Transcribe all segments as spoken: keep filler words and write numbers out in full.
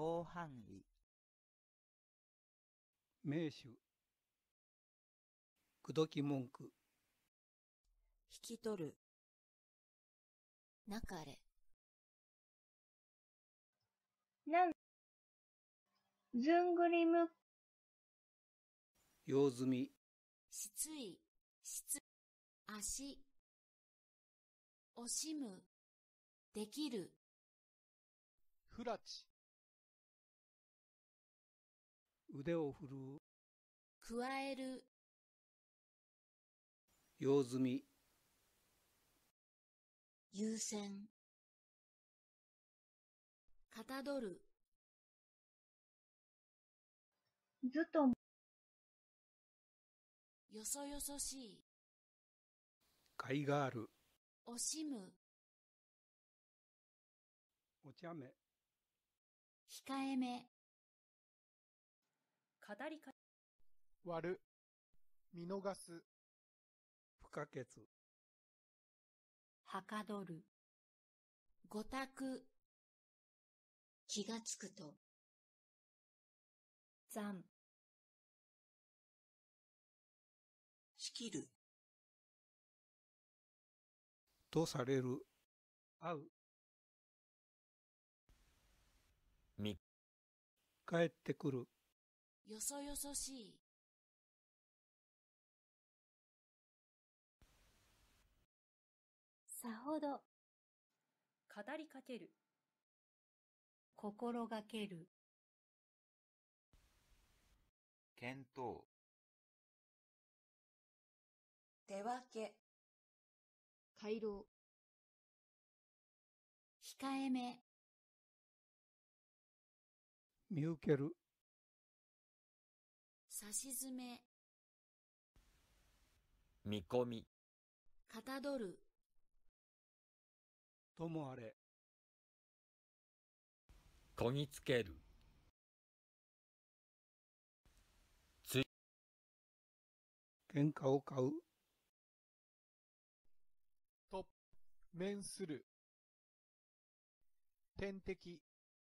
広範囲。 名手。口説き文句。 引き取る。なかれ。 なん、ずんぐりむ、 用済み。 失意、失、足。惜しむ。できる。 ふらち。 腕を振るう。 加える。 用済み。 優先。かたどる。 ずとも、 よそよそしい。 甲斐がある。 惜しむ。 お茶目。 控えめ。 語りか割る。見逃す。 不可欠。 はかどる。ごたく。気がつくと。残。 仕切る。 とされる。会う。 み、 帰ってくる。 よそよそしい。さほど。 語りかける。 心がける。 検討。 手分け。 回廊。控えめ。 見受ける。 さしずめ。 見込み。 かたどる。 ともあれ。 こぎつける。つ、 喧嘩を買う。 と、面する。天敵。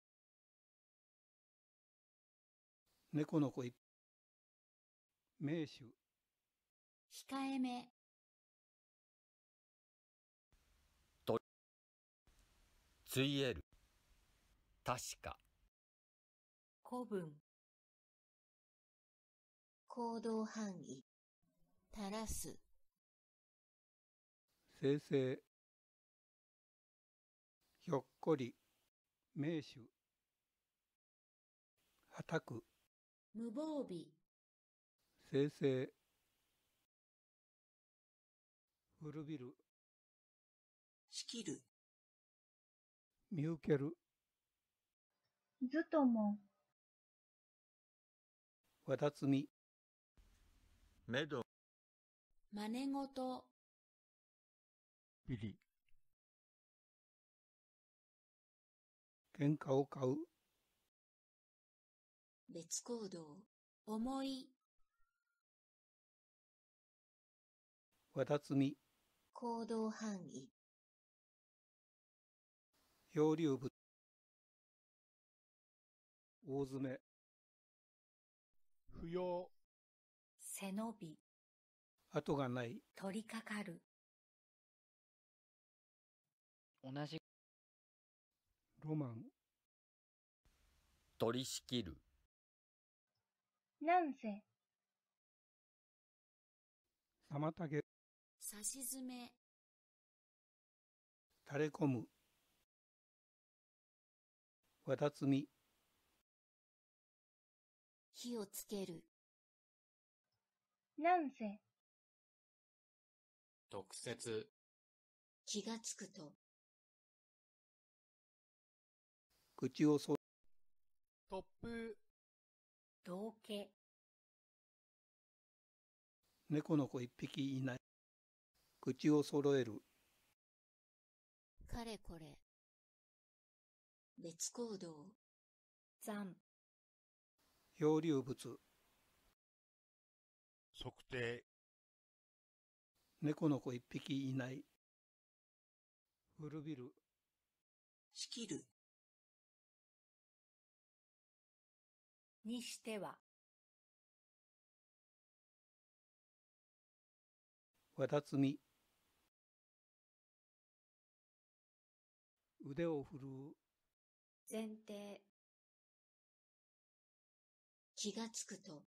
猫の子一。名手。 控えめ。 ついえる。確か。 古文。行動範囲。たらす。 生成。ひょっこり。名手。はたく。 無防備。 生成。古びる。 仕切る。 見受ける。 ずとも、 わだつみ。 めど。 真似事。 ビリ。 喧嘩を買う。 別行動。思い。 わだつみ。 行動範囲。 漂流物。大詰め。 不要。 背伸び。 後がない。 取りかかる。 同じ。 ロマン。 取り仕切る。 なんせ、 妨げ。 さしずめ。 垂れ込む。わだつみ。 火をつける。 なんせ、 特設。 気がつくと。 口をそ、 突風。 道化。 猫の子一匹いない。口を揃える。 かれこれ。別行動。残。 漂流物。 測定。 猫の子一匹いない。古びる。 仕切る。 にしては、 わだつみ、腕を振るう、 前提、気がつくと、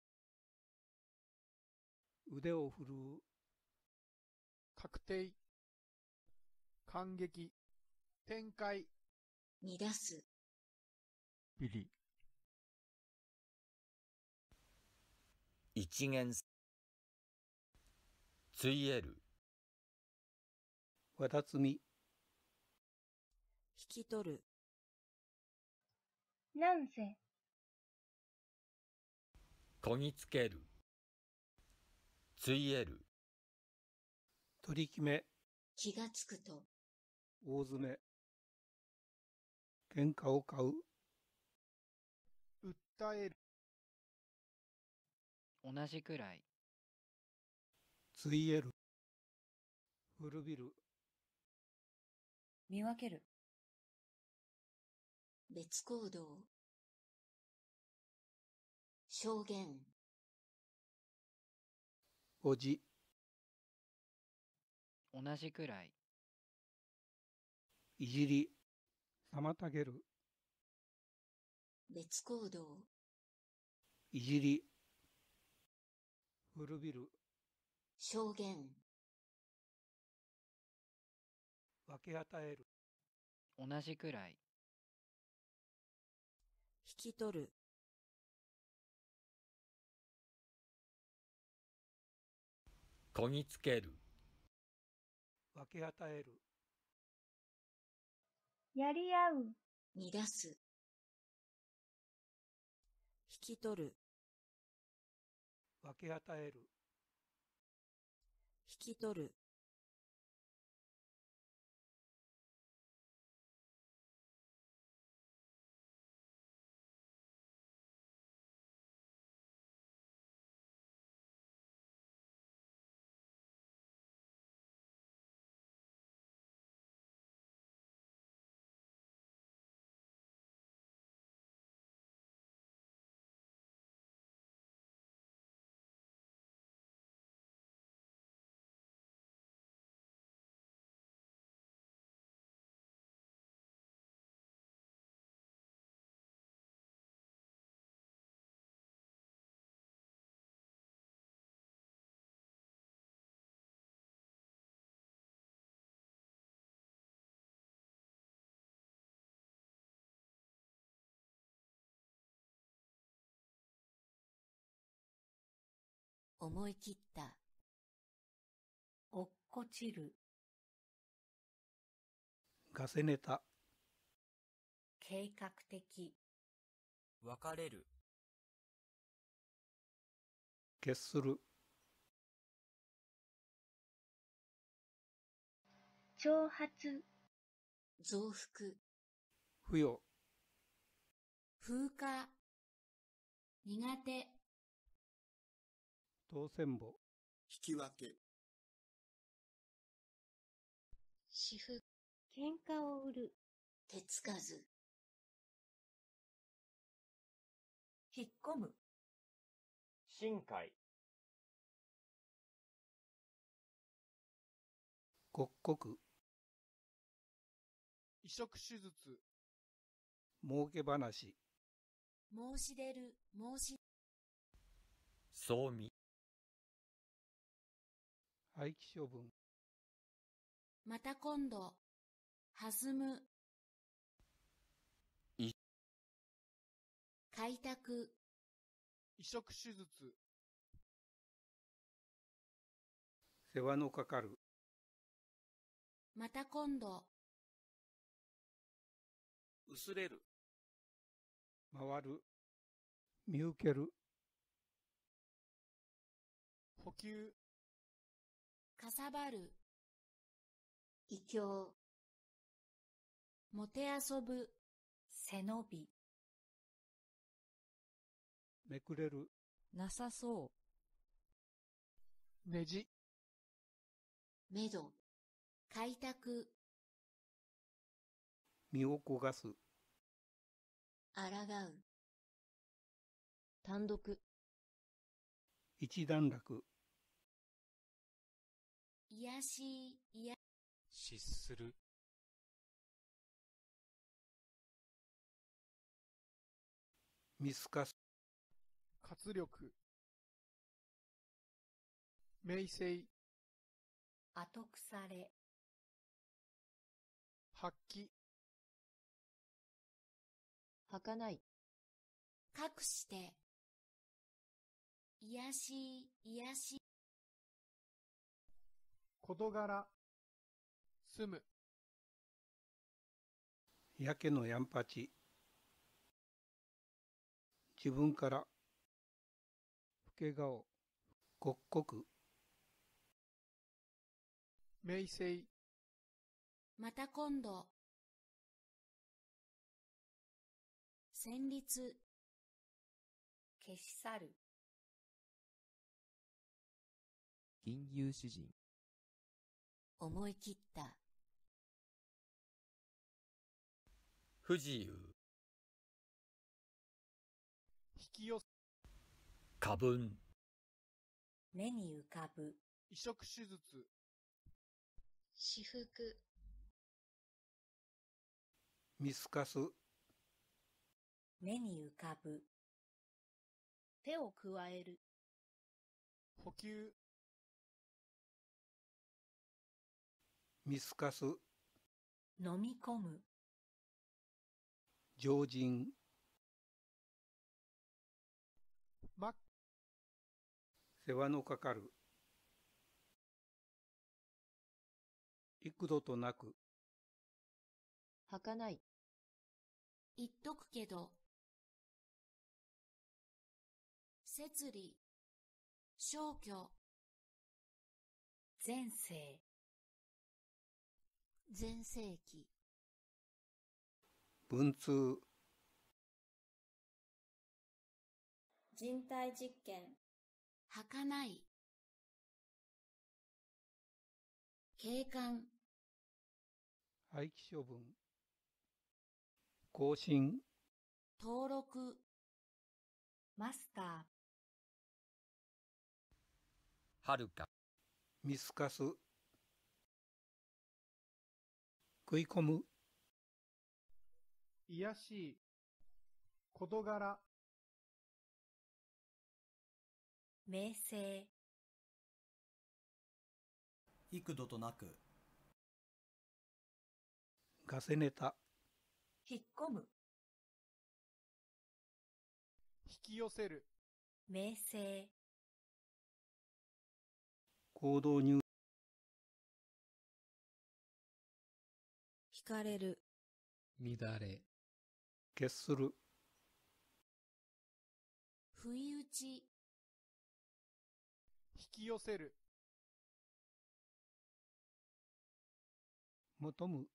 腕を振るう、 確定、感激、展開、 乱す、 ビリ、 一元、ついえる、 わだつみ、 引き取る、 なんせ、 こぎつける、ついえる、 取り決め、 気がつくと、 大詰め、喧嘩を買う、 訴える、 同じくらい、 ついえる、古びる、 見分ける、 別行動、証言、 おじ、 同じくらい、 いじり、妨げる、 別行動、 いじり、古びる、 証言、 分け与える、 同じくらい、 引き取る、 こぎつける、 分け与える、 やり合う、 乱す、 引き取る、 分け与える、 引き取る、 思い切った、落っこちる、 ガセネタ、 計画的、 別れる、 決する、 挑発、 増幅、 付与、 風化、苦手、 当選簿、 引き分け、 私服、 喧嘩を売る、 手つかず、 引っ込む、 深海、 刻々、 移植手術、 儲け話、 申し出る、申し、 そうみ、 廃棄処分、 また今度、弾む、 い、 開拓、 移植手術、 世話のかかる、 また今度、 薄れる、 回る、見受ける、 補給、 かさばる、異教、もてあそぶ、背伸び、 めくれる、 なさそねじ、 めど、開拓、 身を焦がす、 あらがう、 単独。 一段落。 いやしい、いや。 失する。 見透かす。 活力。名声。 後腐れ。 発揮。 儚い。かくして。いやしい、いやしい。 事柄。住む。 やけのやんぱち。自分から。老け顔。刻々。 名声。 また今度。旋律。 消し去る。 吟遊詩人。 思い切った。 不自由。 引き寄せ。 過分。 目に浮かぶ。 移植手術。 私服。 見透かす。 目に浮かぶ。 手を加える。 補給。 見透かす。 飲み込む。 常人。 ま、 世話のかかる。幾度となく。 儚い。言っとくけど。摂理。消去。 前世。 全盛期。 文通。 人体実験。儚い。景観。 廃棄処分。更新。 登録。 マスター。 はるか。 見透かす。食い込む。 いやしい。事柄。 名声。 幾度となく。 ガセネタ。 引っ込む。 引き寄せる。 名声。 行動入。 惹かれる。 乱れ。 決する。 不意打ち。 引き寄せる。 求む。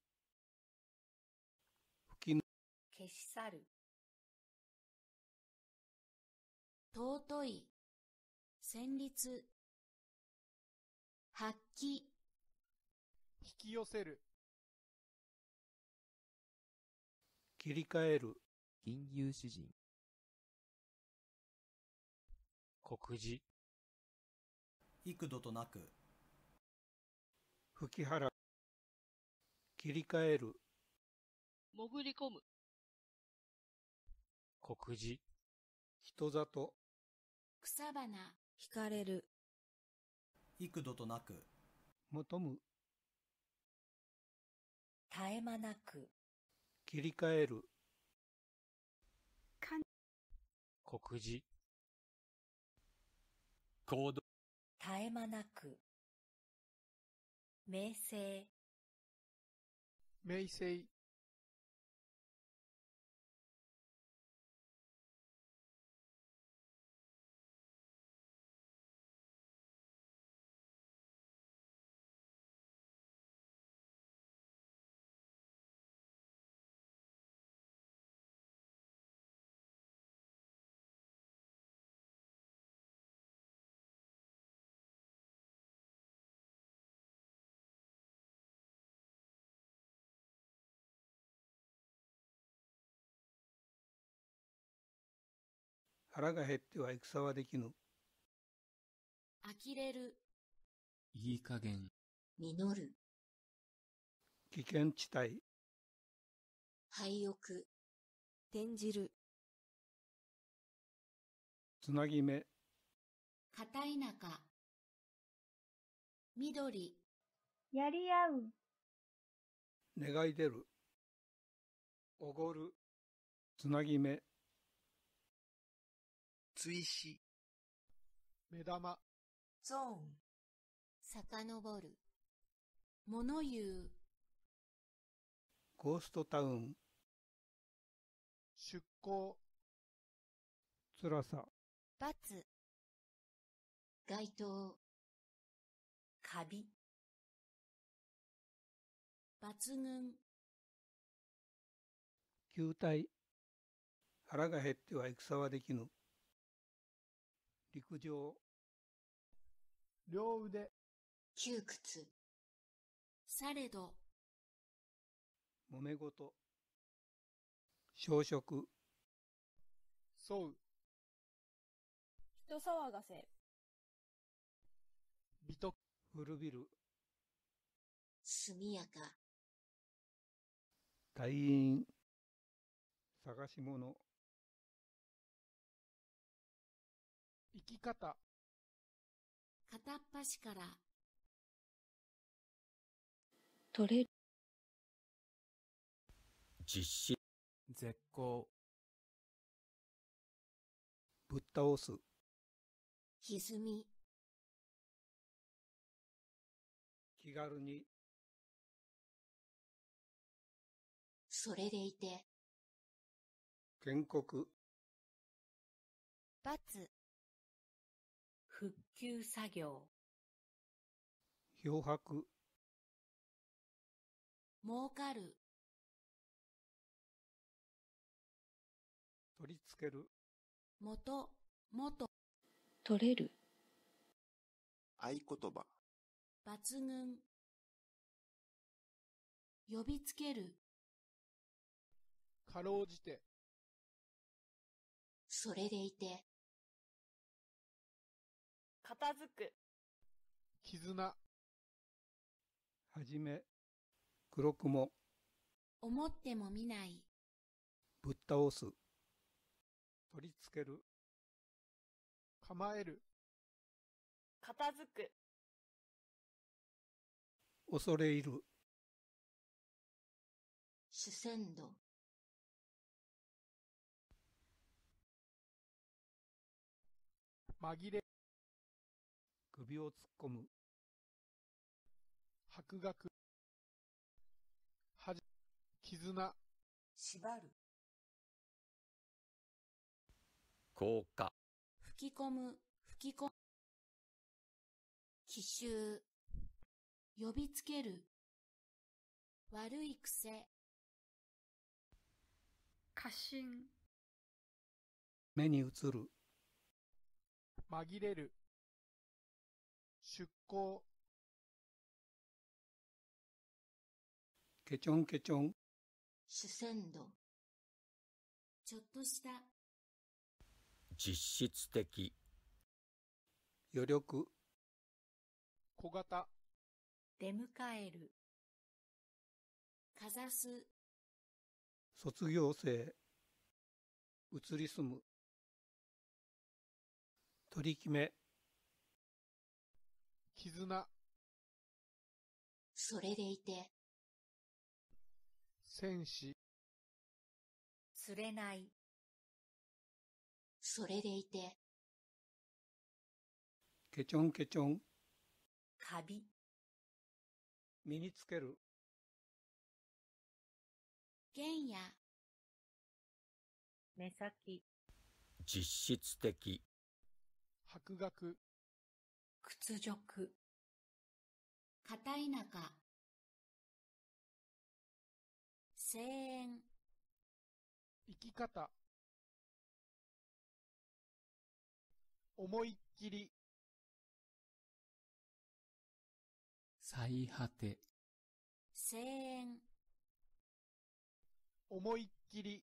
吹き。 消し去る。 尊い。旋律。発揮。 引き寄せる。 切り替える。 吟遊詩人。 告示。 幾度となく。 吹き払う。切り替える。 潜り込む。 告示。 人里。 草花。 惹かれる。 幾度となく。 求む。 絶え間なく。 切り替える。 告示。 行動。 絶え間なく。名声。 名声。 腹が減っては戦はできぬ。 呆れる、 いい加減、 実る、 危険地帯、 廃屋、 転じる、 つなぎ目、 片田舎、緑、 やり合う、 願い出る、おごる、つなぎ目、 追試、 目玉、 ゾーン、 遡る、物言う、 ゴーストタウン、 出向、 辛さ、 罰、街灯、 カビ、 抜群、 球体、腹が減っては戦はできぬ。陸上、 両腕、 窮屈、されど、 揉め事、小食、 沿う、 人騒がせ、 美徳、 古びる、 速やか、 隊員、探し物、 生き方、 片っ端から、 取れる、 実施、 絶好、 ぶっ倒す、 歪み、 気軽に、 それでいて、 建国、 罰、 復旧作業、 漂白、 儲かる、 取り付ける、 元、元、 取れる、 合言葉、 抜群、呼びつける、 かろうじて、 それでいて、 片付く、 絆、 はじめ、黒雲、 思ってもみない、 ぶっ倒す、取り付ける、 構える、 片付く、 恐れ入る、 主戦度、 紛れ、 首を突っ込む、 博学、はじ、絆、 縛る、 効果、 吹き込む、吹き込む、奇襲、呼びつける、悪い癖、 過信、 目に映る、 紛れる、出向、 ケチョンケチョン、 主戦度、ちょっとした、 実質的、 余力、 小型、 出迎える、 かざす、 卒業生、移り住む、取り決め、 絆、 それでいて、 戦士、 釣れない、 それでいて、 ケチョンケチョン、 カビ、 身につける、 原野、 目先、 実質的、 博学、 屈辱、 片田舎、声援、 生き方、思いっきり、 最果て、 声援、 思いっきり、